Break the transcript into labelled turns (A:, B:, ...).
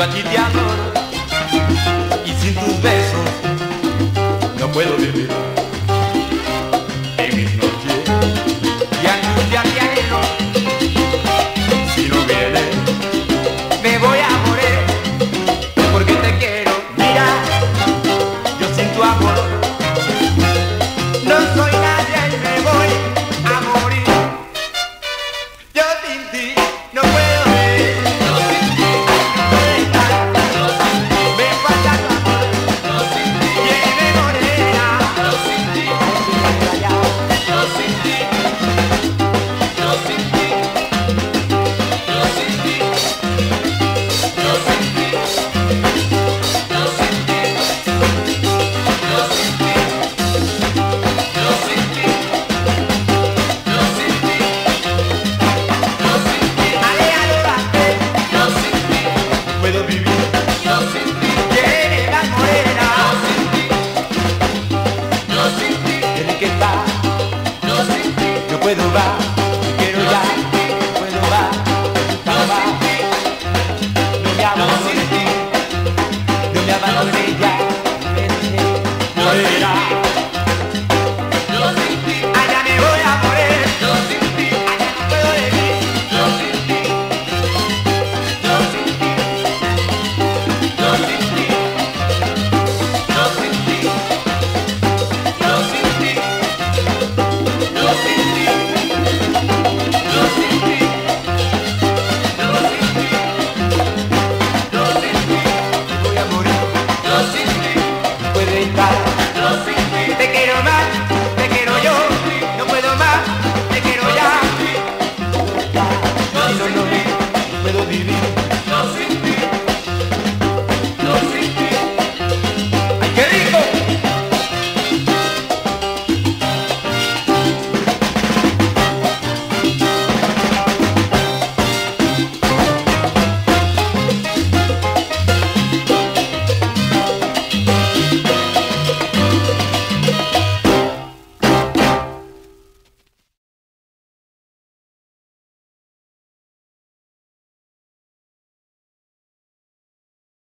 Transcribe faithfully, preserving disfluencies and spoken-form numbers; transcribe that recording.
A: a ti te adoro y sin tus besos no puedo vivir. En mis noches y angustia te anhelo, si no vienes me voy a morir, porque te quiero. Mira, yo sin tu amor no soy nadie y me voy a morir. Yo sin ti no puedo vivir.
B: Yo sin ti,
A: Yo sin ti, me falta tu amor.
B: yo sin ti,
A: Tiene morena.
B: yo sin ti, yo sin ti, yo sin ti, yo sin ti, yo sin ti, yo sin ti, yo sin ti, yo sin ti, yo sin ti, yo sin ti,
A: Ale, adórate,
B: yo sin ti,
A: puedo vivir.
B: yo sin ti,
A: Tiene la
B: yo
A: morena.
B: sin ti, yo sin ti,
A: Tiene que estar.
B: yo sin ti,
A: Yo puedo va, quiero ya. Puedo va,
B: yo
A: va.
B: sin ti,
A: No me
B: yo
A: abandones,
B: sin ti,
A: no me abandones ya. Morena.